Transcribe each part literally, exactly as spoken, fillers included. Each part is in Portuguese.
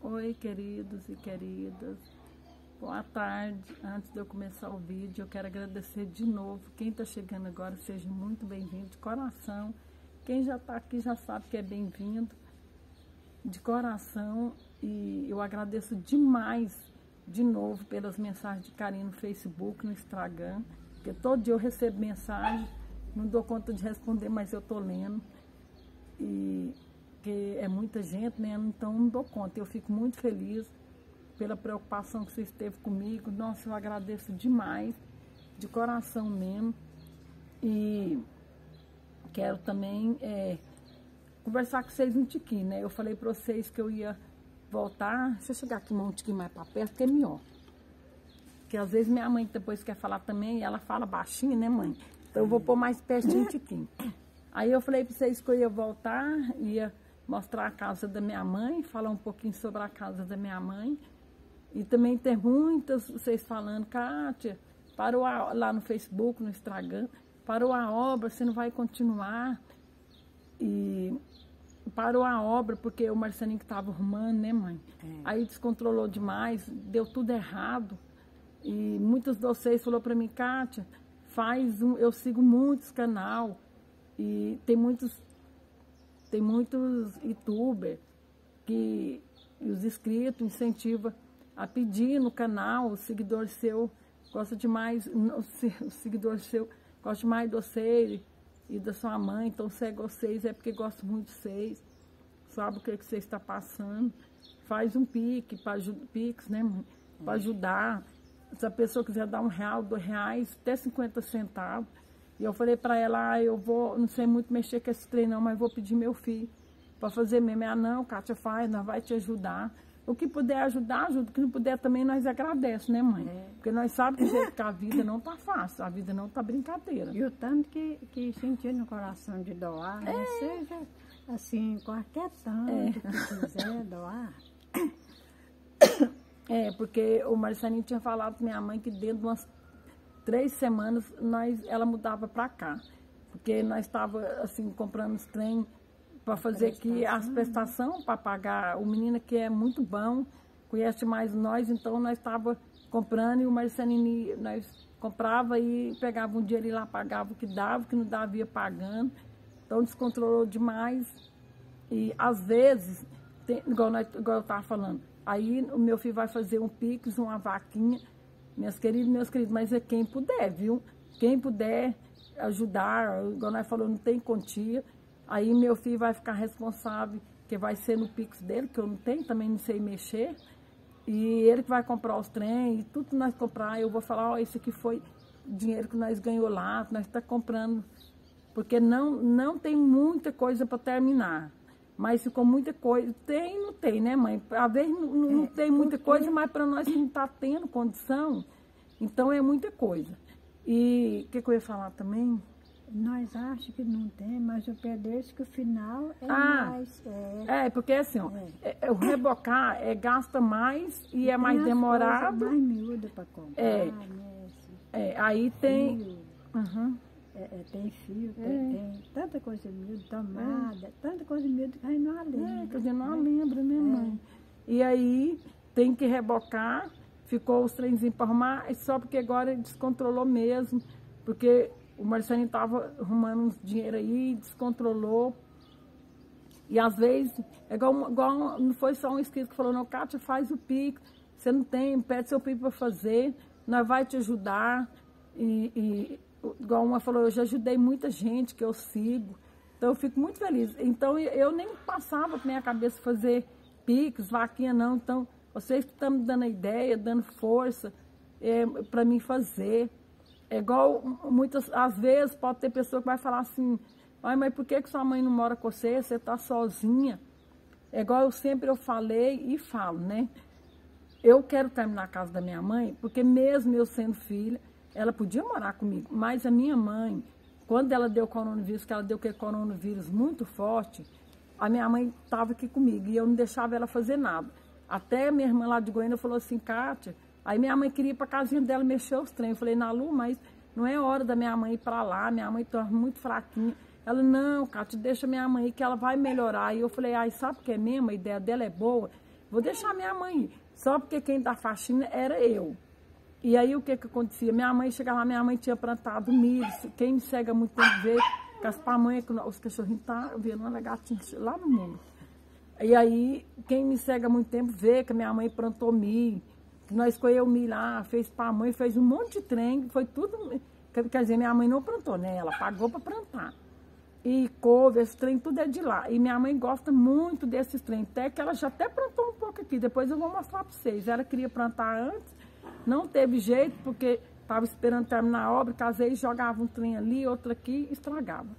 Oi, queridos e queridas. Boa tarde. Antes de eu começar o vídeo, eu quero agradecer de novo. Quem está chegando agora, seja muito bem-vindo de coração. Quem já está aqui já sabe que é bem-vindo de coração. E eu agradeço demais, de novo, pelas mensagens de carinho no Facebook, no Instagram. Porque todo dia eu recebo mensagem, não dou conta de responder, mas eu estou lendo. E que é muita gente, né? Então não dou conta. Eu fico muito feliz pela preocupação que você esteve comigo. Nossa, eu agradeço demais, de coração mesmo. E quero também é, conversar com vocês um tiquinho, né? Eu falei para vocês que eu ia voltar. Deixa eu chegar aqui um tiquinho mais para perto, que é melhor. Porque às vezes minha mãe depois quer falar também, e ela fala baixinho, né, mãe? Então eu vou pôr mais pertinho um tiquinho. Aí eu falei para vocês que eu ia voltar, ia mostrar a casa da minha mãe, falar um pouquinho sobre a casa da minha mãe. E também tem muitas, vocês falando, Kátia, parou a, lá no Facebook, no Instagram, parou a obra, você não vai continuar. E parou a obra porque o Marcelinho que estava arrumando, né, mãe? É. Aí descontrolou demais, deu tudo errado. E muitos de vocês falaram para mim, Kátia, faz um, eu sigo muitos canal e tem muitos tem muitos youtubers que os inscritos incentivam a pedir no canal, o seguidor seu gosta demais, o seguidor seu gosta mais de vocês e da sua mãe, então segue vocês é porque gosta muito de vocês, sabe o que, que você está passando, faz um pique, para pix, né, para ajudar. Se a pessoa quiser dar um real, dois reais, até cinquenta centavos. E eu falei para ela, ah, eu vou, não sei muito mexer com esse trem não, mas vou pedir meu filho para fazer mesmo. Ah, não, Kátia, faz, nós vai te ajudar. O que puder ajudar, ajuda. O que não puder também, nós agradecemos, né, mãe? É. Porque nós sabemos que a vida não tá fácil, a vida não tá brincadeira. E o tanto que, que sentir no coração de doar, é. Né? Seja assim, qualquer tanto é. Que quiser doar. É, porque o Marcelinho tinha falado para minha mãe que dentro de umas três semanas nós, ela mudava para cá. Porque nós estávamos assim, comprando os trem para fazer aqui as prestações para pagar. O menino que é muito bom, conhece mais nós, então nós estávamos comprando e o Marcelinho, nós comprava e pegava um dinheiro e lá pagava o que dava, o que não dava ia pagando. Então descontrolou demais. E às vezes, tem, igual, nós, igual eu estava falando, aí o meu filho vai fazer um pix, uma vaquinha, minhas queridas, meus queridos, mas é quem puder, viu? Quem puder ajudar, igual nós falamos, não tem quantia, aí meu filho vai ficar responsável, que vai ser no pix dele, que eu não tenho, também não sei mexer, e ele que vai comprar os trem, e tudo que nós comprar, eu vou falar, ó, oh, esse aqui foi dinheiro que nós ganhou lá, que nós está comprando, porque não, não tem muita coisa para terminar. Mas ficou muita coisa. Tem e não tem, né, mãe? Às vezes não, não é, tem muita porque... coisa, mas para nós que não está tendo condição, então é muita coisa. E o que, que eu ia falar também? Nós achamos que não tem, mas o pedreiro que o final é ah, mais. É, é, porque assim, ó, é. É, o rebocar é, gasta mais e, e é mais demorado. Mais miúda para comprar. É, né, assim, é, aí tem. Uhum. É, é, tem fio, é. tem, tem tanta coisa miúda, tomada, é. tanta coisa miúda que a gente não lembra. É, que a gente não lembra, né, mãe? É. E aí tem que rebocar, ficou os trenzinhos para arrumar, só porque agora ele descontrolou mesmo, porque o Marcelinho estava arrumando uns dinheiro aí, descontrolou. E às vezes, é igual, igual não foi só um inscrito que falou, não, Kátia, faz o pico, você não tem, pede seu pico para fazer, nós vai te ajudar. E, e igual uma falou, eu já ajudei muita gente que eu sigo, então eu fico muito feliz. Então eu nem passava para minha cabeça fazer pix, vaquinha não, então vocês que estão me dando a ideia, dando força é, para mim fazer. É igual muitas, às vezes pode ter pessoa que vai falar assim, ai, mas por que, que sua mãe não mora com você, você está sozinha? É igual eu sempre eu falei e falo, né? Eu quero terminar a casa da minha mãe, porque mesmo eu sendo filha, ela podia morar comigo, mas a minha mãe, quando ela deu coronavírus, que ela deu que coronavírus muito forte, a minha mãe estava aqui comigo e eu não deixava ela fazer nada. Até minha irmã lá de Goiânia falou assim, Kátia, aí minha mãe queria ir para a casinha dela mexer os trem. Eu falei, Nalu, mas não é hora da minha mãe ir para lá, minha mãe está muito fraquinha. Ela, não, Kátia, deixa minha mãe ir que ela vai melhorar. E eu falei, ai, sabe o que é mesmo? A ideia dela é boa. vou deixar minha mãe ir. Só porque quem dá faxina era eu. E aí o que que acontecia? Minha mãe chegava lá, minha mãe tinha plantado milho. Quem me segue há muito tempo vê que as pamonhas, os cachorrinhos estão vendo uma lagartinha lá no mundo. E aí, quem me segue há muito tempo vê que a minha mãe plantou milho, que nós escolheu milho lá, fez pamonha, fez um monte de trem, foi tudo. Quer dizer, minha mãe não plantou, né? Ela pagou para plantar. E couve, esse trem, tudo é de lá. E minha mãe gosta muito desses trem, até que ela já até plantou um pouco aqui. Depois eu vou mostrar para vocês. Ela queria plantar antes, não teve jeito, porque estava esperando terminar a obra, casei, jogava um trem ali, outro aqui, estragava.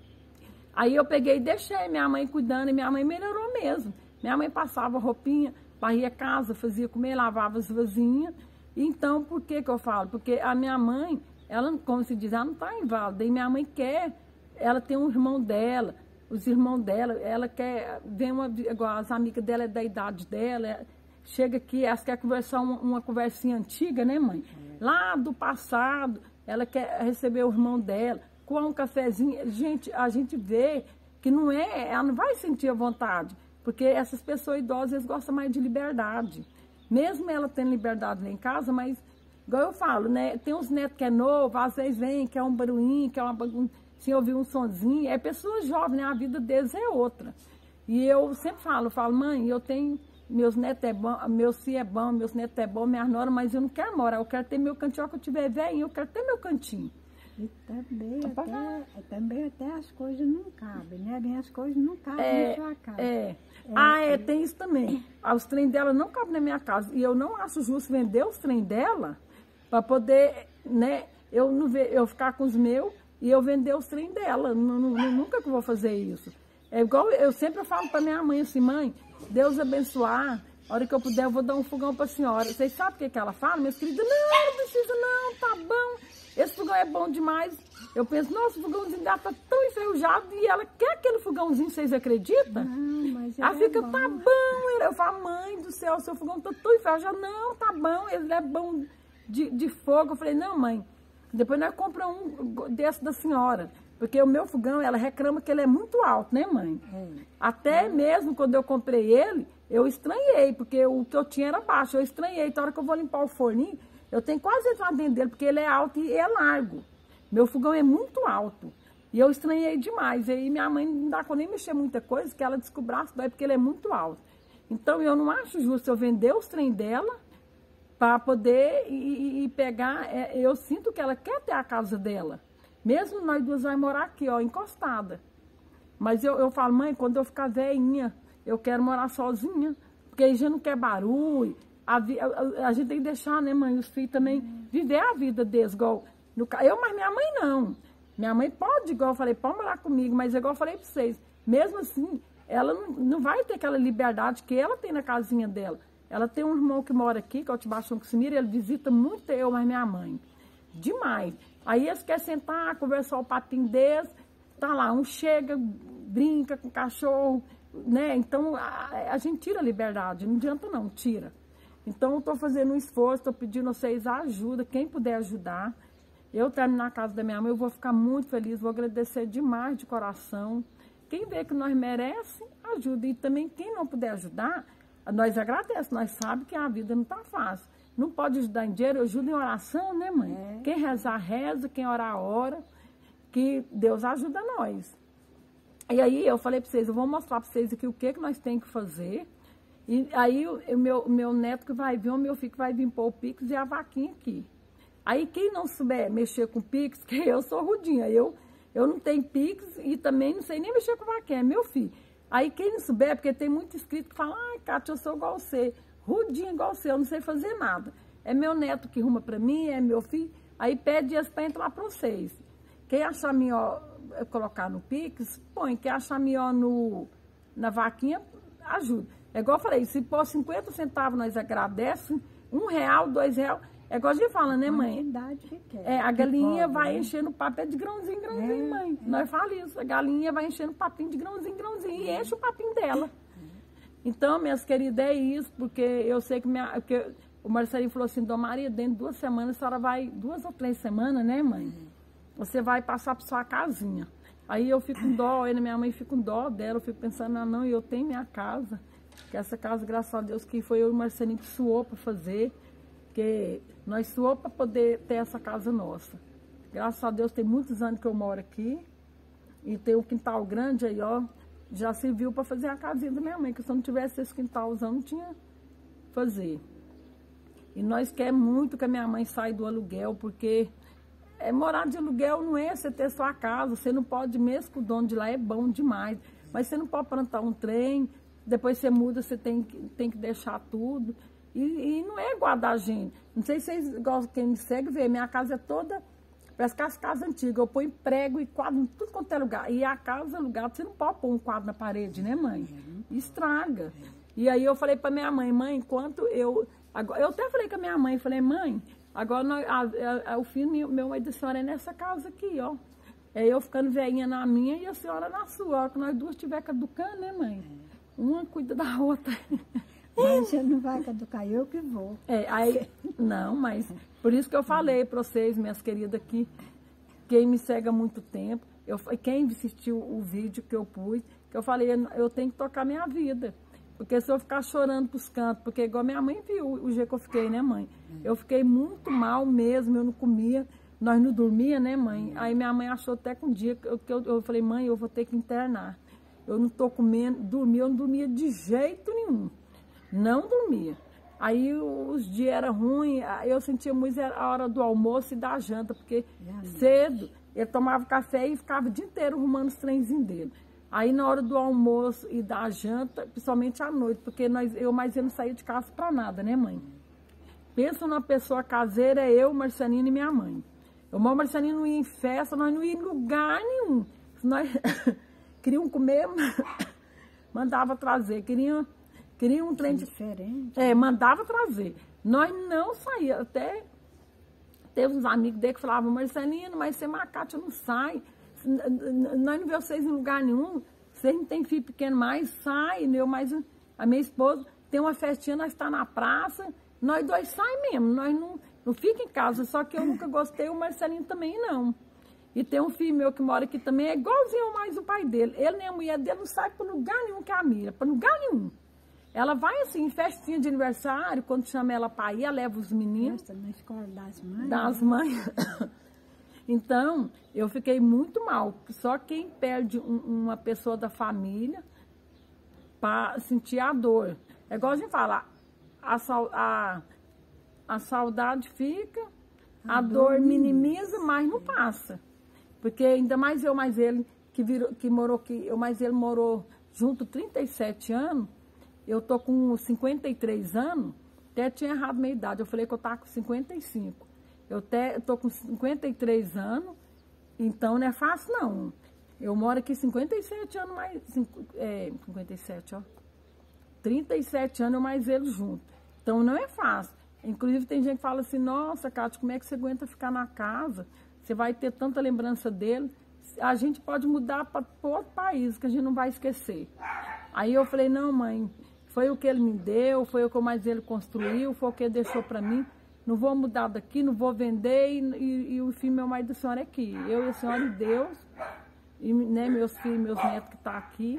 Aí eu peguei e deixei minha mãe cuidando, e minha mãe melhorou mesmo. Minha mãe passava roupinha, varria a casa, fazia comer, lavava as vasinhas. Então, por que que eu falo? Porque a minha mãe, ela, como se diz, ela não está inválida. E minha mãe quer, ela tem um irmão dela, os irmãos dela, ela quer, vem uma, igual as amigas dela é da idade dela, chega aqui, elas querem conversar uma, uma conversinha antiga, né, mãe? Lá do passado, ela quer receber o irmão dela, com um cafezinho. Gente, a gente vê que não é, ela não vai sentir a vontade, porque essas pessoas idosas, eles gostam mais de liberdade. Mesmo ela tendo liberdade lá em casa, mas, igual eu falo, né, tem uns netos que é novo, às vezes vem, quer um barulhinho, quer uma bagunça, se ouvir um sonzinho, é pessoas jovens, né, a vida deles é outra. E eu sempre falo, eu falo, mãe, eu tenho, meus netos é bom, meus filhos é bom, meus netos é bom, minha nora, mas eu não quero morar, eu quero ter meu cantinho, que eu tiver velhinho, eu quero ter meu cantinho. E também até, também até as coisas não cabem, né? Nem as coisas não cabem é, na sua casa. É. É. Ah, é, tem isso também. Os trem dela não cabem na minha casa. E eu não acho justo vender os trem dela para poder, né? Eu, não ver, eu ficar com os meus e eu vender os trem dela. Não, não, nunca que eu vou fazer isso. É igual eu sempre falo para minha mãe assim, mãe, Deus abençoar. A hora que eu puder, eu vou dar um fogão para a senhora. Vocês sabem o que, que ela fala? Minha querida, não, não precisa não, tá bom. Esse fogão é bom demais. Eu penso, nossa, o fogãozinho dela tá tão enferrujado e ela quer aquele fogãozinho, vocês acreditam? Não, mas ela fica, é bom. Tá bom. Eu falo, mãe do céu, seu fogão tá tão enferrujado. Não, tá bom, ele é bom de, de fogo. Eu falei, não, mãe, depois nós compramos um desse da senhora. Porque o meu fogão, ela reclama que ele é muito alto, né, mãe? É. Até é. mesmo quando eu comprei ele, eu estranhei, porque o que eu tinha era baixo. Eu estranhei, então a hora que eu vou limpar o forninho, eu tenho quase entrar dentro dele, porque ele é alto e é largo. Meu fogão é muito alto. E eu estranhei demais. E aí minha mãe não dá com nem mexer muita coisa, que ela descobrasse, porque ele é muito alto. Então eu não acho justo eu vender os trem dela para poder e, e pegar. É, eu sinto que ela quer ter a casa dela. Mesmo nós duas vamos morar aqui, ó, encostada. Mas eu, eu falo, mãe, quando eu ficar velhinha, eu quero morar sozinha. Porque a gente não quer barulho. A, a, a gente tem que deixar, né, mãe, os filhos também viver a vida deles, igual no, eu, mas minha mãe não. Minha mãe pode, igual eu falei, pode morar comigo, mas igual eu falei para vocês, mesmo assim, ela não, não vai ter aquela liberdade que ela tem na casinha dela. Ela tem um irmão que mora aqui, que é o Tibachão Casimiro, ele visita muito eu, mas minha mãe. Demais. Aí eles querem sentar, conversar o papinho deles, tá lá, um chega, brinca com o cachorro, né? Então, a, a gente tira a liberdade, não adianta não, tira. Então, eu estou fazendo um esforço, estou pedindo a vocês ajuda, quem puder ajudar. Eu terminar a casa da minha mãe, eu vou ficar muito feliz, vou agradecer demais de coração. Quem vê que nós merece, ajuda. E também quem não puder ajudar, nós agradecemos, nós sabemos que a vida não está fácil. Não pode ajudar em dinheiro, ajuda em oração, né, mãe? É. Quem rezar, reza, quem orar, ora, que Deus ajuda nós. E aí eu falei para vocês, eu vou mostrar para vocês aqui o que, que nós temos que fazer. E aí o meu, meu neto que vai vir, o meu filho que vai vir pôr o Pix e a vaquinha aqui. Aí quem não souber mexer com Pix, que eu sou rudinha, eu, eu não tenho Pix e também não sei nem mexer com vaquinha, é meu filho. Aí quem não souber, porque tem muito inscrito que fala, ai, Cátia, eu sou igual você, rudinha igual você, eu não sei fazer nada. É meu neto que arruma para mim, é meu filho, aí pede eles para entrar para vocês. Quem achar melhor colocar no Pix, põe. Quem achar melhor no, na vaquinha, ajuda. É igual eu falei, se pôr cinquenta centavos, nós agradecemos, um real, dois reais. É igual a gente fala, né, mãe? Que quer, é, a galinha pode, vai né? enchendo o papo de grãozinho em grãozinho, é, mãe. É. Nós falamos isso, a galinha vai enchendo o papinho de grãozinho em grãozinho e enche o papinho dela. É. Então, minhas queridas, é isso, porque eu sei que, minha, porque o Marcelinho falou assim, Dona Maria, dentro de duas semanas, a senhora vai, duas ou três semanas, né, mãe? Você vai passar para sua casinha. Aí eu fico com dó, aí minha mãe fica com dó dela, eu fico pensando, ah, não, eu tenho minha casa. Que essa casa, graças a Deus, que foi eu e o Marcelinho que suou para fazer, que nós suou para poder ter essa casa nossa. Graças a Deus, tem muitos anos que eu moro aqui, e tem um quintal grande aí, ó, já serviu para fazer a casinha da minha mãe, que se eu não tivesse esse quintalzão, não tinha fazer. E nós queremos muito que a minha mãe saia do aluguel, porque é, morar de aluguel não é você ter sua casa, você não pode, mesmo com o dono de lá, é bom demais, mas você não pode plantar um trem, depois você muda, você tem, tem que deixar tudo, e, e não é guardar gente. Não sei se vocês gostam, quem me segue vê, minha casa é toda, parece que as casas antigas, eu ponho prego e quadro em tudo quanto é lugar, e a casa alugada, você não pode pôr um quadro na parede, né, mãe? Estraga. E aí eu falei para minha mãe, mãe, enquanto eu... Agora, eu até falei com a minha mãe, falei, mãe, agora nós, a, a, a, o filho meu, mãe da senhora é nessa casa aqui, ó. É eu ficando velhinha na minha e a senhora na sua. A hora que nós duas estiver caducando, né, mãe? Uma cuida da outra. Mas você não vai caducar, eu que vou. É, aí, não, mas por isso que eu falei para vocês, minhas queridas, que quem me segue há muito tempo, eu, quem assistiu o vídeo que eu pus, que eu falei, eu tenho que tocar minha vida. Porque se eu ficar chorando pros cantos, porque igual minha mãe viu o jeito que eu fiquei, né, mãe? Eu fiquei muito mal mesmo, eu não comia, nós não dormia, né, mãe? Aí minha mãe achou até que um dia que eu, eu, eu falei, mãe, eu vou ter que internar. Eu não tô comendo, dormia, eu não dormia de jeito nenhum. Não dormia. Aí os dias eram ruins, eu sentia muito a hora do almoço e da janta, porque cedo ele tomava café e ficava o dia inteiro arrumando os trenzinhos dele. Aí na hora do almoço e da janta, principalmente à noite, porque nós, eu mais eu não saía de casa pra nada, né, mãe? Pensa numa pessoa caseira, é eu, Marcelino e minha mãe. Eu, o Marcelino não ia em festa, nós não íamos em lugar nenhum. Se nós queriam comer, mandava trazer. Queriam, queriam um trem diferente. É, mandava trazer. Nós não saíamos. Até teve uns amigos dele que falavam, Marcelino, mas você macate não sai. Nós não vemos vocês em lugar nenhum, vocês não têm filho pequeno mais, sai, eu mais a minha esposa tem uma festinha, nós está na praça, nós dois saímos mesmo, nós não, não fica em casa, só que eu nunca gostei, o Marcelinho também não. E tem um filho meu que mora aqui também, é igualzinho mais o pai dele, ele nem a mulher dele não sai para lugar nenhum que a Mira, para lugar nenhum. Ela vai assim, em festinha de aniversário, quando chama ela para ir, ela leva os meninos. Nossa, na escola das mães. Das mães. Então, eu fiquei muito mal. Só quem perde um, uma pessoa da família para sentir a dor. É igual a gente fala, a, a, a saudade fica, a, a dor, dor minimiza, mas não passa. Porque ainda mais eu, mais ele, que, virou, que morou aqui, eu mais ele morou junto trinta e sete anos, eu tô com cinquenta e três anos, até tinha errado minha idade, eu falei que eu tava com cinquenta e cinco. Eu estou com cinquenta e três anos, então não é fácil, não. Eu moro aqui cinquenta e sete anos mais... É, cinquenta e sete, ó. trinta e sete anos mais ele junto. Então não é fácil. Inclusive tem gente que fala assim, nossa, Cátia, como é que você aguenta ficar na casa? Você vai ter tanta lembrança dele. A gente pode mudar para outro país, que a gente não vai esquecer. Aí eu falei, não, mãe, foi o que ele me deu, foi o que mais ele construiu, foi o que ele deixou para mim. Não vou mudar daqui, não vou vender, e, e, e o filho meu marido da senhora é aqui. Eu e a senhora e Deus, e né, meus filhos, meus netos que estão tá aqui.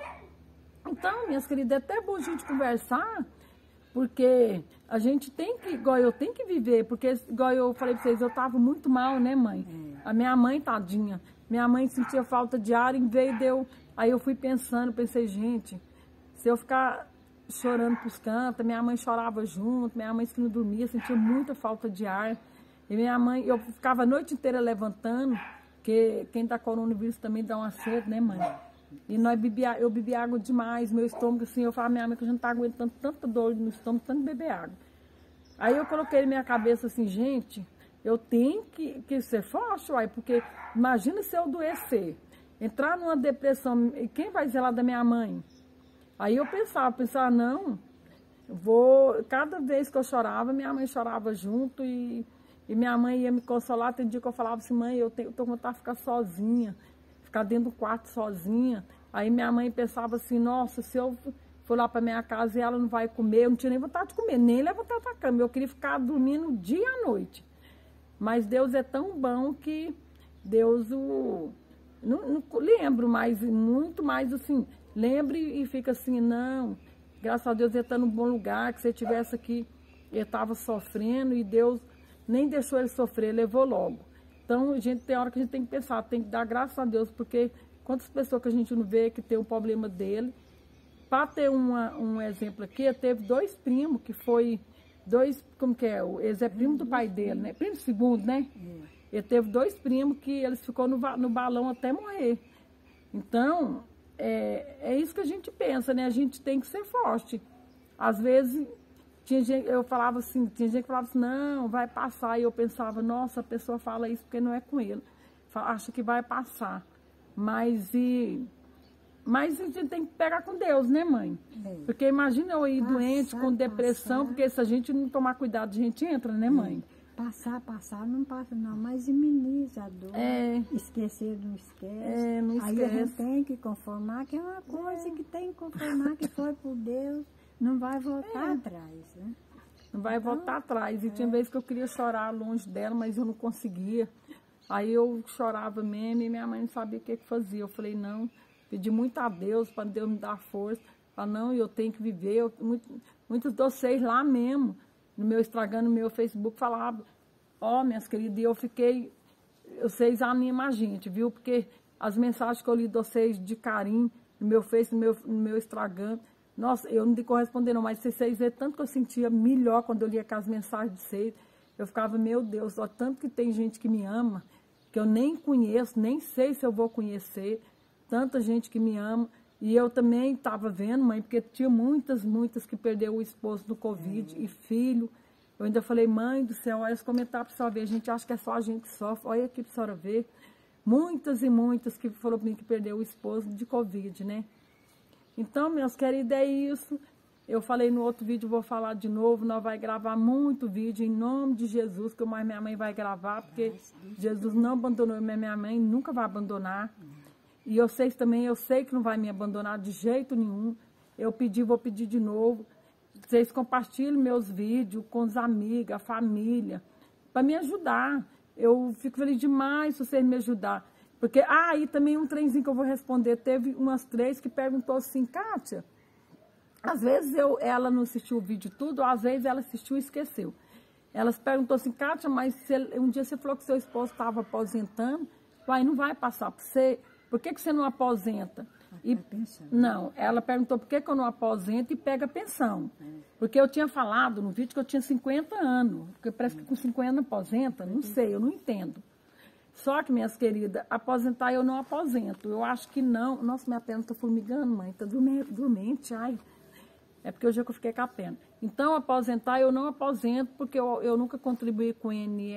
Então, minhas queridas, é até bom a gente conversar, porque a gente tem que, igual eu tenho que viver, porque igual eu falei para vocês, eu estava muito mal, né, mãe? A minha mãe, tadinha, minha mãe sentia falta de ar, em vez de eu... Aí eu fui pensando, pensei, gente, se eu ficar... chorando pros cantos, minha mãe chorava junto, minha mãe que não dormia, sentia muita falta de ar. E minha mãe, eu ficava a noite inteira levantando, porque quem tá com coronavírus também dá uma sede, né, mãe? E nós bebia, eu bebia água demais, meu estômago assim, eu falava, minha mãe que eu já não tá aguentando tanta dor no estômago, tanto beber água. Aí eu coloquei na minha cabeça assim, gente, eu tenho que, que ser forte, uai, porque imagina se eu adoecer, entrar numa depressão, quem vai zelar da minha mãe? Aí eu pensava, pensava, não, vou, cada vez que eu chorava, minha mãe chorava junto e, e minha mãe ia me consolar. Tem dia que eu falava assim, mãe, eu tenho, eu tô com vontade de ficar sozinha, ficar dentro do quarto sozinha. Aí minha mãe pensava assim, nossa, se eu for lá para minha casa e ela não vai comer, eu não tinha nem vontade de comer, nem levantar da cama, eu queria ficar dormindo dia e noite. Mas Deus é tão bom que Deus o... Não, não lembro mais, muito mais assim... Lembre e fica assim, não, graças a Deus ele está num bom lugar, que se ele estivesse aqui, ele estava sofrendo e Deus nem deixou ele sofrer, levou logo. Então, a gente tem hora que a gente tem que pensar, tem que dar graças a Deus, porque quantas pessoas que a gente não vê que tem um problema dele. Para ter uma, um exemplo aqui, teve dois primos que foi, dois, como que é, eles é primo do pai dele, né? Primo segundo, né? Ele teve dois primos que eles ficou no, no balão até morrer. Então, é, é isso que a gente pensa, né? A gente tem que ser forte. Às vezes, tinha gente, eu falava assim, tinha gente que falava assim, não, vai passar. E eu pensava, nossa, a pessoa fala isso porque não é com ele. Acha que vai passar. Mas, e, mas a gente tem que pegar com Deus, né, mãe? É. Porque imagina eu ir passar, doente, com depressão, passar. Porque se a gente não tomar cuidado, a gente entra, né, mãe? É. Passar, passar, não passa não, mas imuniza a dor. É. Esquecer, não esquece. É, não esquece. Aí a gente tem que conformar, que é uma coisa é. que tem que conformar, que foi por Deus, não vai voltar é. atrás, né? Não vai então, voltar atrás. E é. tinha vezes que eu queria chorar longe dela, mas eu não conseguia. Aí eu chorava mesmo e minha mãe não sabia o que, que fazia. Eu falei, não, pedi muito a Deus para Deus me dar força. Falei, não, eu tenho que viver. Eu, muito, muitos de vocês lá mesmo, no meu Instagram, no meu Facebook, falavam, ó, oh, minhas queridas, e eu fiquei, vocês animam a gente, viu? Porque as mensagens que eu li de vocês de carinho, no meu Face, no meu, no meu Instagram, nossa, eu não de corresponder não, mas vocês viram tanto que eu sentia melhor quando eu lia aquelas mensagens de vocês, eu ficava, meu Deus, ó, tanto que tem gente que me ama, que eu nem conheço, nem sei se eu vou conhecer, tanta gente que me ama, e eu também estava vendo, mãe, porque tinha muitas, muitas que perdeu o esposo do Covid é. e filho. Eu ainda falei, mãe do céu, olha os comentários para a senhora ver, a gente acha que é só a gente que sofre, olha aqui para a senhora ver. Muitas e muitas que falou para mim que perdeu o esposo de Covid, né? Então, meus queridos, é isso. Eu falei no outro vídeo, vou falar de novo, nós vamos gravar muito vídeo em nome de Jesus, que mais minha mãe vai gravar, porque Jesus não abandonou minha mãe, nunca vai abandonar. E vocês também, eu sei que não vai me abandonar de jeito nenhum. Eu pedi, vou pedir de novo. Vocês compartilhem meus vídeos com os amigos, a família, para me ajudar. Eu fico feliz demais se vocês me ajudarem. Porque, ah, e também um trenzinho que eu vou responder. Teve umas três que perguntou assim, Kátia, às vezes eu, ela não assistiu o vídeo tudo, ou às vezes ela assistiu e esqueceu. Elas perguntou assim, Kátia, mas se, um dia você falou que seu esposo estava aposentando, vai, não vai passar para você? Por que, que você não aposenta? E, não, ela perguntou por que, que eu não aposento e pega pensão. Porque eu tinha falado no vídeo que eu tinha cinquenta anos, porque parece que com cinquenta aposenta, não sei, eu não entendo. Só que, minhas queridas, aposentar eu não aposento. Eu acho que não. Nossa, minha perna está formigando, mãe, está dormente, ai. É porque hoje eu fiquei com a perna. Então, aposentar eu não aposento, porque eu, eu nunca contribuí com N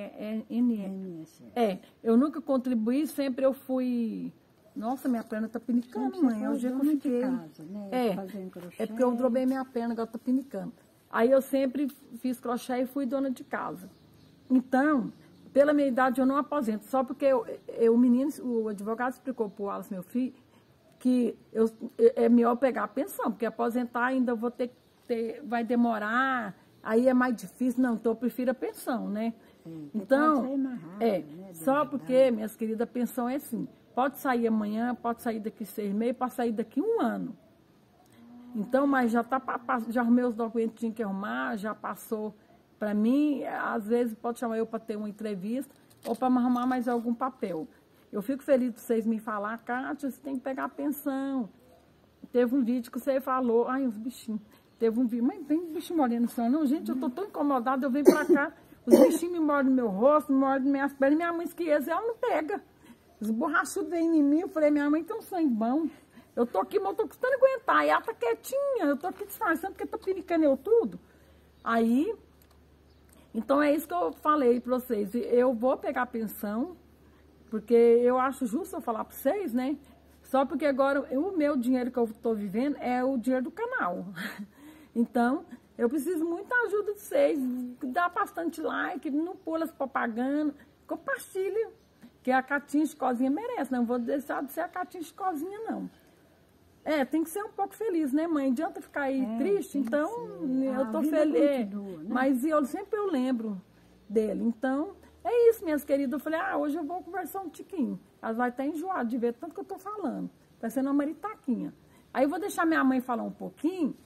S. É, eu nunca contribuí, sempre eu fui... Nossa, minha perna tá pinicando, mãe. É o dia que eu fiquei. Casa, né? É, é porque eu drobei minha perna, agora tá pinicando. Aí eu sempre fiz crochê e fui dona de casa. Então, pela minha idade, eu não aposento. Só porque eu, eu, o menino, o advogado explicou pro Wallace, meu filho, que eu, é melhor pegar a pensão, porque aposentar ainda vou ter que ter, vai demorar, aí é mais difícil. Não, então eu prefiro a pensão, né? Sim, então, rápido, é, né, só porque, minhas queridas, a pensão é assim. Pode sair amanhã, pode sair daqui seis meses, pode sair daqui um ano. Então, mas já, tá, já arrumei os documentos que tinha que arrumar, já passou para mim. Às vezes pode chamar eu para ter uma entrevista ou para arrumar mais algum papel. Eu fico feliz de vocês me falar, Kátia, você tem que pegar a pensão. Teve um vídeo que você falou, ai, os bichinhos. Teve um vídeo, mas vem bicho mordendo no céu. Não, gente, eu tô tão incomodada, eu venho para cá, os bichinhos me mordem no meu rosto, me mordem minhas pernas, minha mãe esquiesa, ela não pega. Os borrachudos vêm em mim, eu falei, minha mãe tem um sangue bom. Eu tô aqui, mas eu tô custando aguentar. E ela tá quietinha, eu tô aqui disfarçando porque tá pinicando eu tudo. Aí, então é isso que eu falei pra vocês. Eu vou pegar a pensão, porque eu acho justo eu falar pra vocês, né? Só porque agora o meu dinheiro que eu tô vivendo é o dinheiro do canal. Então, eu preciso muita ajuda de vocês. Dá bastante like, não pula as propagandas, compartilhe. Que a Catinha Chicozinha merece, não vou deixar de ser a Catinha Chicozinha, não. É, tem que ser um pouco feliz, né, mãe? Adianta ficar aí é, triste, então eu tô feliz. Continua, né? Mas eu sempre eu lembro dele. Então, é isso, minhas queridas. Eu falei, ah, hoje eu vou conversar um tiquinho. Elas vão estar enjoadas de ver tanto que eu tô falando. Tá sendo uma maritaquinha. Aí eu vou deixar minha mãe falar um pouquinho.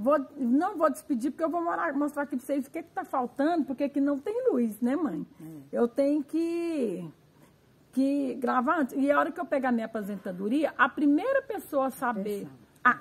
vou, não vou despedir, porque eu vou morar, mostrar aqui para vocês o que está faltando, porque aqui não tem luz, né, mãe? É. Eu tenho que, que gravar antes. E a hora que eu pegar minha aposentadoria, a primeira pessoa a saber... Ah,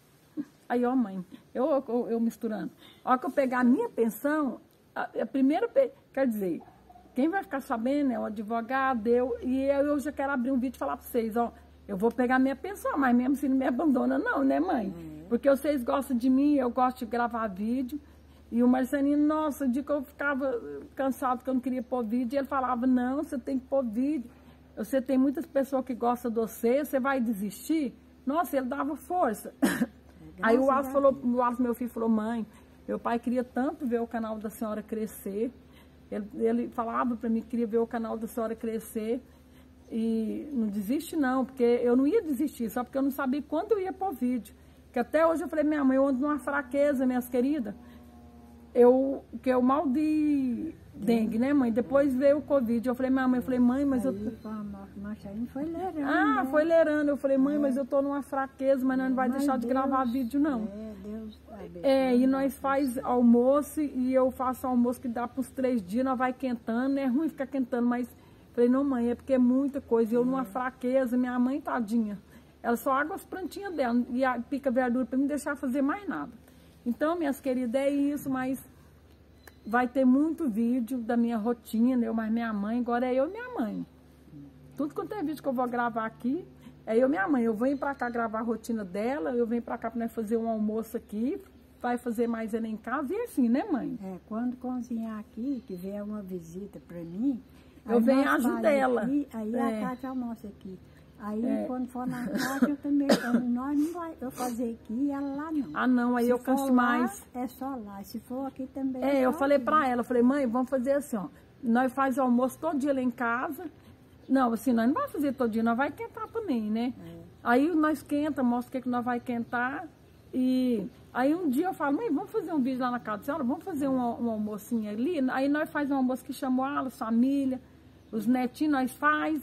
aí, ó, mãe, eu, eu, eu misturando. A hora que eu pegar a minha pensão, a, a primeira... Quer dizer, quem vai ficar sabendo é o advogado, eu, e eu, eu já quero abrir um vídeo e falar para vocês, ó, eu vou pegar minha pensão, mas mesmo assim não me abandona não, né, mãe? Uhum. Porque vocês gostam de mim, eu gosto de gravar vídeo. E o Marcelinho, nossa, o dia que eu ficava cansado, que eu não queria pôr vídeo, ele falava, não, você tem que pôr vídeo. Você tem muitas pessoas que gostam de você, você vai desistir? Nossa, ele dava força. É, aí o Wallace, falou, o Wallace, meu filho, falou, mãe, meu pai queria tanto ver o canal da senhora crescer. Ele, ele falava para mim que queria ver o canal da senhora crescer. E não desiste não, porque eu não ia desistir, só porque eu não sabia quando eu ia pôr vídeo. Que até hoje eu falei, minha mãe, eu ando numa fraqueza, minhas queridas. Eu, que eu mal de dengue, né, mãe? Depois veio o Covid. Eu falei, minha mãe, eu falei, mãe, mas eu... Aí foi lerando. Ah, né? foi lerando. Eu falei, mãe, é. mas eu tô numa fraqueza, mas não vai mas deixar Deus, de gravar vídeo, não. É, Deus. É, e nós faz almoço, e eu faço almoço que dá para uns três dias, nós vai quentando, é ruim ficar quentando, mas... Falei, não, mãe, é porque é muita coisa. Eu é. numa fraqueza, minha mãe, tadinha, ela só água as plantinhas dela e a, pica verdura para me deixar fazer mais nada. Então, minhas queridas, é isso, mas vai ter muito vídeo da minha rotina, eu mais minha mãe, agora é eu e minha mãe. Tudo quanto é vídeo que eu vou gravar aqui, é eu e minha mãe. Eu venho para cá gravar a rotina dela, eu venho para cá para nós fazer um almoço aqui, vai fazer mais ela em casa e assim, né, mãe? É, quando cozinhar aqui, que vier uma visita para mim, eu venho e ajudo ela. Aqui, aí é. a Cátia almoça aqui. Aí é. quando for na Cátia, eu também, eu, nós não vai eu fazer aqui e ela lá não. Ah não, aí se eu canso mais. É só lá, se for aqui também. É, é eu falei aqui. pra ela, eu falei, mãe, vamos fazer assim, ó. Nós faz o almoço todo dia lá em casa. Não, assim, nós não vamos fazer todo dia, nós vai quentar também, né? É. Aí nós quenta, mostra o que, que nós vai quentar. E aí um dia eu falo, mãe, vamos fazer um vídeo lá na casa da senhora, vamos fazer um, um almocinho ali. Aí nós faz um almoço que chamou a família. Os netinhos nós faz.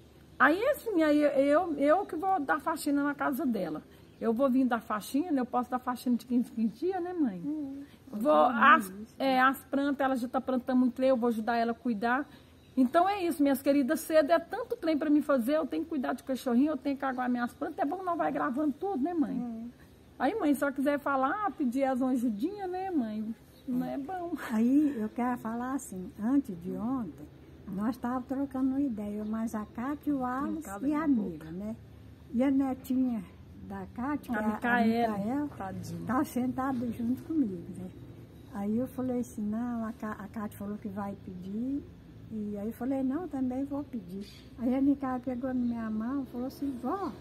Aí assim, aí eu, eu que vou dar faxina na casa dela. Eu vou vir dar faxina, eu posso dar faxina de quinze, quinze dias, né, mãe? Hum, vou, as, é, as plantas, ela já está plantando muito trem, eu vou ajudar ela a cuidar. Então é isso, minhas queridas, cedo é tanto trem para me fazer, eu tenho que cuidar de cachorrinho, eu tenho que aguar minhas plantas. É bom que não vai gravando tudo, né, mãe? Hum. Aí, mãe, se ela quiser falar, pedir as ajudinhas, né, mãe? Não é bom. Aí eu quero falar assim, antes de ontem, nós estávamos trocando uma ideia, mas a Cátia, o Wallace e a amiga, né? E a netinha da Cátia, a Micaela, estava sentada junto comigo, né? Aí eu falei assim, não, a, a Cátia falou que vai pedir, e aí eu falei, não, também vou pedir. Aí a Micaela pegou na minha mão e falou assim, vó,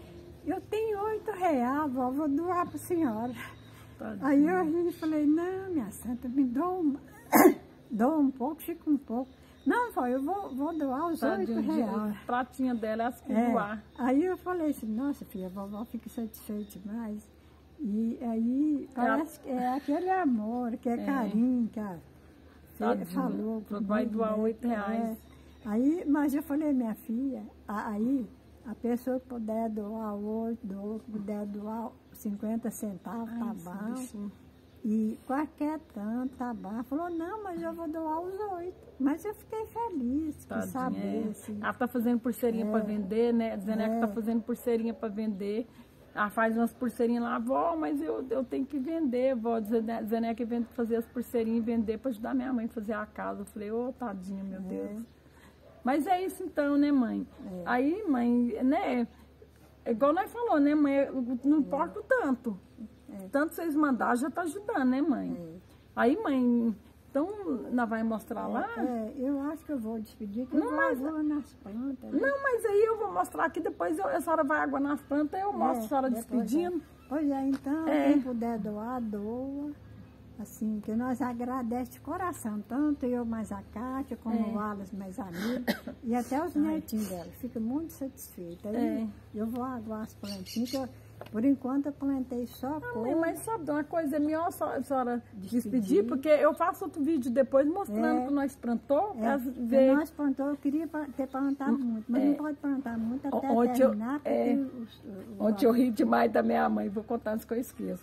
eu tenho oito reais, vó, vou doar para a senhora. Tadinha. Aí eu ri e falei, não, minha santa, me dou um, dou um pouco, fica um pouco. Não, vó, eu vou, vou doar os oito reais. A pratinha dela é as que é. doar. Aí eu falei assim, nossa filha, a vovó fica satisfeita demais. E aí parece que é aquele amor, que é, é. carinho, que a filha falou. Vai doar oito reais. É. Aí, mas eu falei, minha filha, aí a pessoa que puder doar oito, doa, puder doar cinquenta centavos, ai, tá bom. Bichinho. E qualquer tanto, tá bom. Ela falou, não, mas eu vou doar os oito. Mas eu fiquei feliz de saber. É. Assim. Ela tá fazendo pulseirinha é. para vender, né? Dizendo é. que tá fazendo pulseirinha para vender. Ela faz umas pulseirinhas lá, vó, mas eu, eu tenho que vender, vó. Dizendo que vem fazer as pulseirinhas e vender para ajudar minha mãe a fazer a casa. Eu falei, ô, oh, tadinha, meu é. Deus. Mas é isso então, né, mãe? É. Aí, mãe, né? Igual nós falou, né, mãe? Não importa o tanto. É. Tanto vocês mandarem, já tá ajudando, né, mãe? É. Aí, mãe, então, nós vamos mostrar é, lá? É, eu acho que eu vou despedir, que não, eu mas, vou nas plantas. Né? Não, mas aí eu vou mostrar aqui, depois eu, a senhora vai água nas plantas, eu mostro é, a senhora despedindo. É. Pois é, então, é. quem puder doar, doa. Assim, que nós agradecemos de coração, tanto eu mais a Cátia, como é. o Wallace mais a amiga, e até os netinhos dela. Fica muito satisfeita. Aí é. eu vou aguar as plantinhas, que eu, por enquanto eu plantei só coisa. Mas sabe uma coisa, é melhor a senhora despedir, despedir, porque eu faço outro vídeo depois mostrando é. que nós plantou. É. Ver... Nós plantou, eu queria ter plantado muito, mas é. não pode plantar muito até ontem terminar. Eu, é. os, os, ontem eu ri demais da minha mãe, vou contar antes que eu esqueço.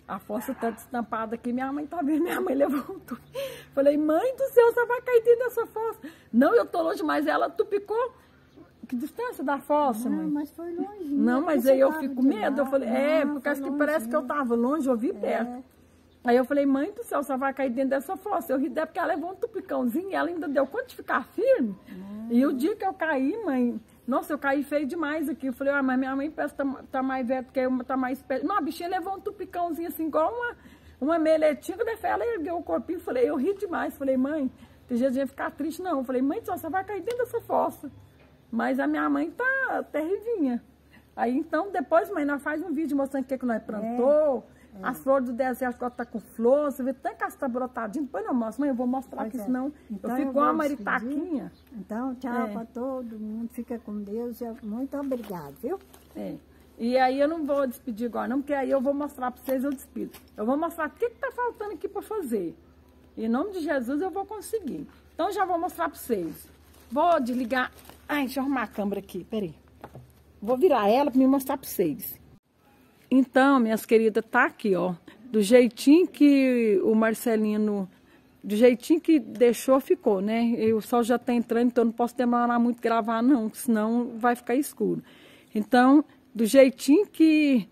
A fossa tá destampada aqui, minha mãe tá vendo, minha mãe levantou. Falei, mãe do céu, você vai cair dentro dessa fossa. Não, eu tô longe, mas ela tupicou. Que distância da fossa, Não, mãe? mas foi longe. Não, mas aí eu fico com medo. Eu falei, é, porque acho que parece que eu tava longe, eu vi perto. Aí eu falei, mãe do céu, você vai cair dentro dessa fossa. Eu ri dela porque ela levou um tupicãozinho e ela ainda deu conta de ficar firme. Hum. E o dia que eu caí, mãe, nossa, eu caí feio demais aqui. Eu falei, ah, mas minha mãe parece que tá, tá mais velha, porque eu tá mais perto. Não, a bichinha levou um tupicãozinho assim, igual uma, uma meletinha. Quando ela ergueu o corpinho, eu falei, eu ri demais. Falei, mãe, tem jeito de eu ficar triste, não. Eu falei, mãe do céu, você vai cair dentro dessa fossa. Mas a minha mãe tá terrivinha. Aí então, depois, mãe, nós faz um vídeo mostrando o que, que nós plantou. É. É. As flores do deserto agora tá com flor, você vê tanto que tá brotadinho. Depois não mostro, mãe, eu vou mostrar pois aqui, é. senão então eu fico igual a maritaquinha. Então, tchau é. para todo mundo, fica com Deus. Muito obrigada, viu? É. E aí eu não vou despedir agora, não, porque aí eu vou mostrar para vocês, eu despido. Eu vou mostrar o que, que tá faltando aqui para fazer. Em nome de Jesus eu vou conseguir. Então já vou mostrar para vocês. Vou desligar. Ai, deixa eu arrumar a câmera aqui, peraí. Vou virar ela para me mostrar para vocês. Então, minhas queridas, tá aqui, ó. Do jeitinho que o Marcelino, do jeitinho que deixou, ficou, né? E o sol já tá entrando, então não posso demorar muito gravar, não, senão vai ficar escuro. Então, do jeitinho que,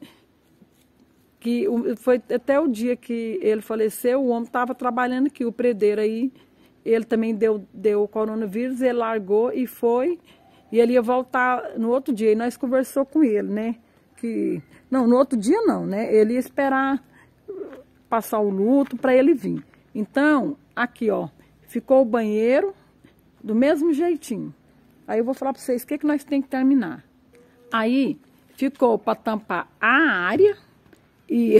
que foi até o dia que ele faleceu, o homem tava trabalhando aqui, o predeiro aí, ele também deu, deu o coronavírus, ele largou e foi, e ele ia voltar no outro dia, e nós conversou com ele, né? Que, não, no outro dia não, né? Ele ia esperar passar o luto para ele vir. Então, aqui, ó, ficou o banheiro do mesmo jeitinho. Aí eu vou falar para vocês o que, que nós temos que terminar. Aí, ficou para tampar a área e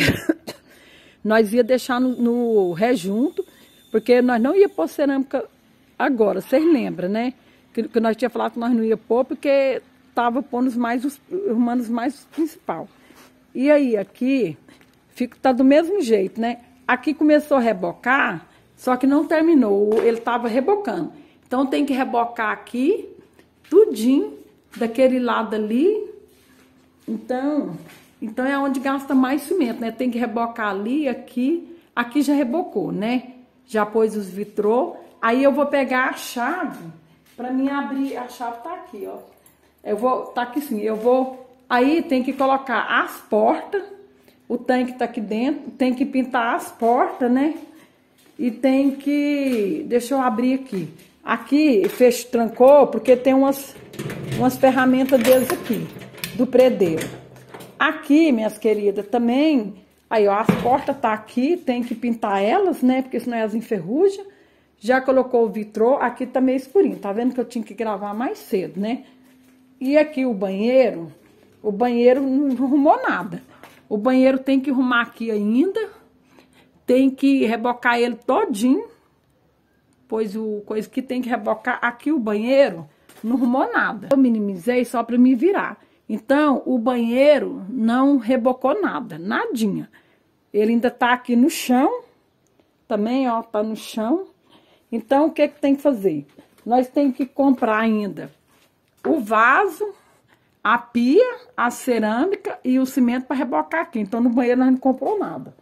nós ia deixar no, no rejunto, porque nós não ia pôr cerâmica agora, vocês lembram, né? Que, que nós tínhamos falado que nós não ia pôr, porque estava pondo os mais, os humanos mais principal. E aí, aqui, fica, tá do mesmo jeito, né? Aqui começou a rebocar, só que não terminou, ele estava rebocando. Então, tem que rebocar aqui, tudinho, daquele lado ali. Então, então é onde gasta mais cimento, né? Tem que rebocar ali, aqui. Aqui já rebocou, né? Já pôs os vitrô. Aí eu vou pegar a chave para mim abrir. A chave tá aqui, ó. Eu vou, tá aqui sim, eu vou, aí tem que colocar as portas, o tanque tá aqui dentro, tem que pintar as portas, né? E tem que, deixa eu abrir aqui. Aqui, fecho, trancou, porque tem umas, umas ferramentas deles aqui, do predeiro. Aqui, minhas queridas, também, aí ó, as portas tá aqui, tem que pintar elas, né? Porque senão elas enferrujam. Já colocou o vitrô, aqui tá meio escurinho, tá vendo que eu tinha que gravar mais cedo, né? E aqui o banheiro, o banheiro não arrumou nada. O banheiro tem que arrumar aqui ainda, tem que rebocar ele todinho, pois o coisa que tem que rebocar aqui o banheiro não arrumou nada. Eu minimizei só para me virar. Então, o banheiro não rebocou nada, nadinha. Ele ainda tá aqui no chão, também, ó, tá no chão. Então, o que que tem que fazer? Nós temos que comprar ainda o vaso, a pia, a cerâmica e o cimento para rebocar aqui. Então, no banheiro nós não comprou nada.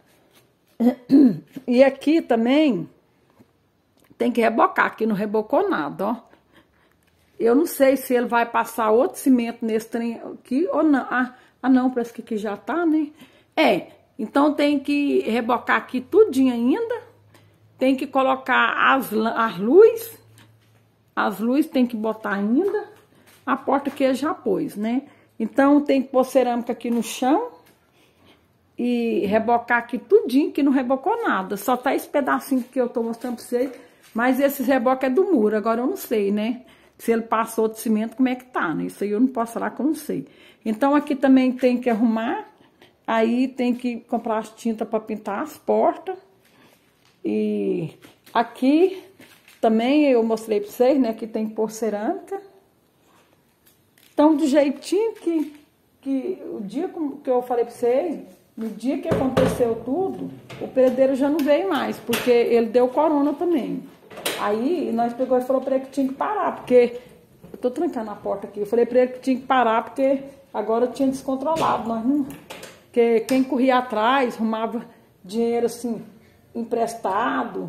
E aqui também tem que rebocar, aqui não rebocou nada, ó. Eu não sei se ele vai passar outro cimento nesse trem aqui ou não. Ah, ah não, parece que aqui já tá, né? É, então tem que rebocar aqui tudinho ainda. Tem que colocar as, as luzes. As luzes tem que botar ainda. A porta que ele já pôs, né? Então, tem que pôr cerâmica aqui no chão e rebocar aqui tudinho, que não rebocou nada. Só tá esse pedacinho que eu tô mostrando pra vocês, mas esse reboque é do muro. Agora eu não sei, né? Se ele passou de cimento, como é que tá, né? Isso aí eu não posso falar que eu não sei. Então, aqui também tem que arrumar. Aí, tem que comprar as tintas pra pintar as portas. E aqui também eu mostrei pra vocês, né? Que tem que pôr cerâmica. Então, do jeitinho que, que o dia que eu falei para vocês, no dia que aconteceu tudo, o predeiro já não veio mais, porque ele deu corona também. Aí, nós pegou e falou para ele que tinha que parar, porque... Eu tô trancando a porta aqui. Eu falei para ele que tinha que parar, porque agora tinha descontrolado. Nós não... Porque quem corria atrás, arrumava dinheiro assim, emprestado.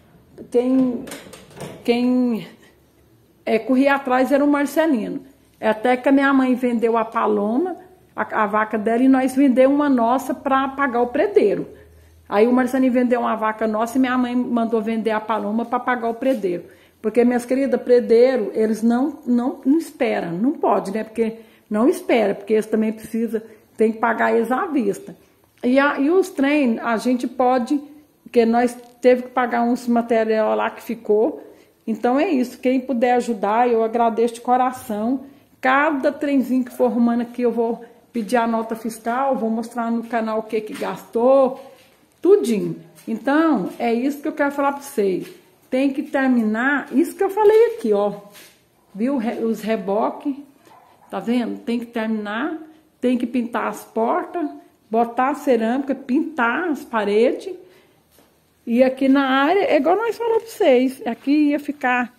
Quem, quem é, corria atrás era o Marcelino. Até que a minha mãe vendeu a Paloma, a, a vaca dela, e nós vendemos uma nossa para pagar o predeiro. Aí o Marcelino vendeu uma vaca nossa e minha mãe mandou vender a Paloma para pagar o predeiro. Porque, minhas queridas, predeiro, eles não, não, não esperam, não pode, né? Porque não espera, porque eles também precisam, tem que pagar eles à vista. E, a, e os trem, a gente pode, porque nós teve que pagar uns material lá que ficou. Então é isso, quem puder ajudar, eu agradeço de coração. Cada trenzinho que for arrumando aqui, eu vou pedir a nota fiscal, vou mostrar no canal o que que gastou, tudinho. Então, é isso que eu quero falar para vocês. Tem que terminar, isso que eu falei aqui, ó. Viu os reboques? Tá vendo? Tem que terminar, tem que pintar as portas, botar a cerâmica, pintar as paredes. E aqui na área, é igual nós falamos para vocês, aqui ia ficar,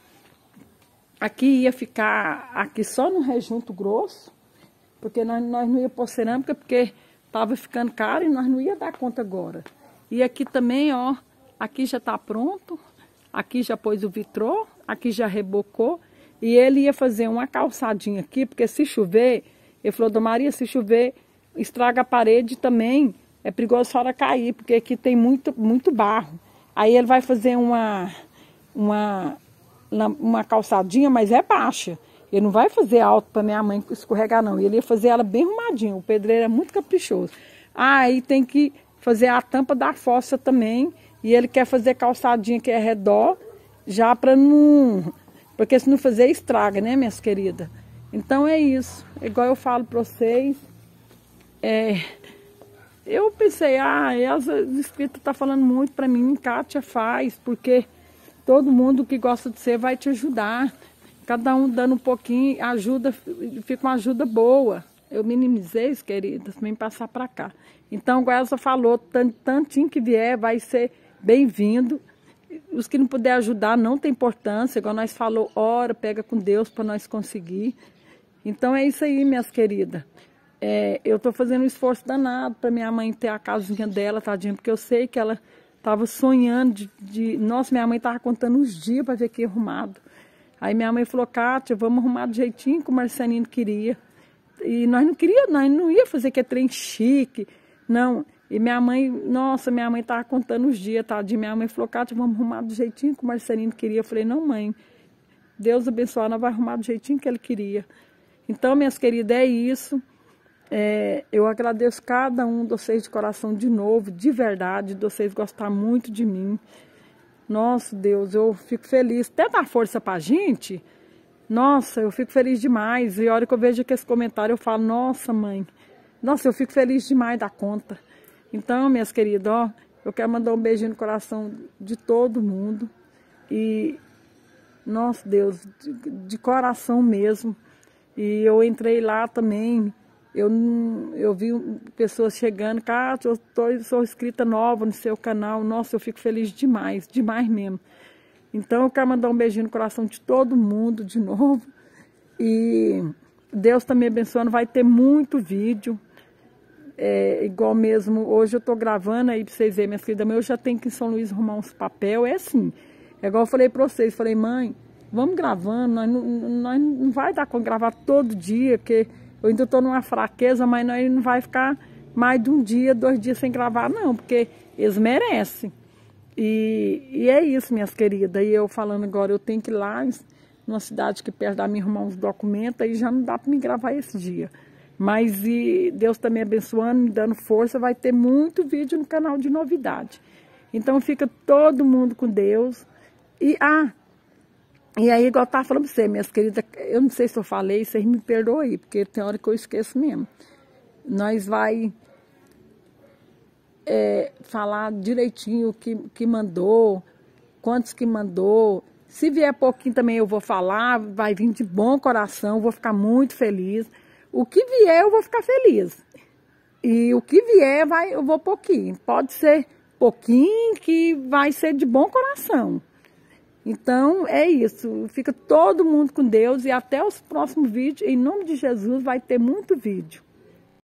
aqui ia ficar, aqui só no rejunto grosso, porque nós, nós não ia pôr cerâmica, porque tava ficando caro e nós não ia dar conta agora. E aqui também, ó, aqui já tá pronto, aqui já pôs o vitrô, aqui já rebocou, e ele ia fazer uma calçadinha aqui, porque se chover, ele falou, Dona Maria, se chover, estraga a parede também, é perigoso a senhora cair, porque aqui tem muito, muito barro. Aí ele vai fazer uma, uma, uma calçadinha, mas é baixa. Ele não vai fazer alto para minha mãe escorregar, não. Ele ia fazer ela bem arrumadinha. O pedreiro é muito caprichoso. Ah, aí tem que fazer a tampa da fossa também. E ele quer fazer calçadinha que é redor, já para não... Porque se não fazer, estraga, né, minhas queridas? Então é isso. Igual eu falo para vocês, é... Eu pensei, ah, essa inscrita está falando muito para mim, Kátia faz, porque todo mundo que gosta de você vai te ajudar. Cada um dando um pouquinho, ajuda, fica uma ajuda boa. Eu minimizei, queridas, vem passar para cá. Então, igual ela falou, tantinho que vier vai ser bem-vindo. Os que não puder ajudar não tem importância, igual nós falou, ora, pega com Deus para nós conseguir. Então é isso aí, minhas queridas. É, eu estou fazendo um esforço danado para minha mãe ter a casinha dela, tadinha, porque eu sei que ela estava sonhando de, de... Nossa, minha mãe estava contando uns dias para ver aqui arrumado. Aí minha mãe falou, Kátia, vamos arrumar do jeitinho que o Marcelino queria. E nós não queríamos, nós não ia fazer que é trem chique, não. E minha mãe, nossa, minha mãe estava contando os dias, tadinha. Minha mãe falou, Kátia, vamos arrumar do jeitinho que o Marcelino queria. Eu falei, não, mãe, Deus abençoe, nós vamos arrumar do jeitinho que ele queria. Então, minhas queridas, é isso. É, eu agradeço cada um de vocês de coração de novo, de verdade, de vocês gostar muito de mim. Nossa, Deus, eu fico feliz. Até dar força pra gente, nossa, eu fico feliz demais. E a hora que eu vejo aqui esse comentário, eu falo, nossa, mãe, nossa, eu fico feliz demais da conta. Então, minhas queridas, ó, eu quero mandar um beijinho no coração de todo mundo. E, nossa, Deus, de, de coração mesmo. E eu entrei lá também. Eu, eu vi pessoas chegando, Kátia, eu tô, sou inscrita nova no seu canal, nossa, eu fico feliz demais, demais mesmo. Então eu quero mandar um beijinho no coração de todo mundo de novo. E Deus também abençoando, vai ter muito vídeo. É, igual mesmo, hoje eu tô gravando aí pra vocês verem, minha filha, mas eu já tenho que em São Luís arrumar uns papel, é assim. É igual eu falei pra vocês, falei, mãe, vamos gravando, nós não, nós não vai dar com gravar todo dia, porque... Eu ainda estou numa fraqueza, mas nós não vai ficar mais de um dia, dois dias sem gravar, não, porque eles merecem. E, e é isso, minhas queridas. E eu falando agora, eu tenho que ir lá numa cidade que perto da minha arrumar uns documentos, aí já não dá para me gravar esse dia. Mas e Deus está me abençoando, me dando força, vai ter muito vídeo no canal de novidade. Então fica todo mundo com Deus. E, ah... E aí, igual eu estava falando para você, minhas queridas, eu não sei se eu falei, vocês me perdoem aí, porque tem hora que eu esqueço mesmo. Nós vai é, falar direitinho o que, que mandou, quantos que mandou. Se vier pouquinho também eu vou falar, vai vir de bom coração, vou ficar muito feliz. O que vier eu vou ficar feliz. E o que vier vai, eu vou pouquinho. Pode ser pouquinho que vai ser de bom coração. Então, é isso. Fica todo mundo com Deus e até os próximos vídeos. Em nome de Jesus, vai ter muito vídeo.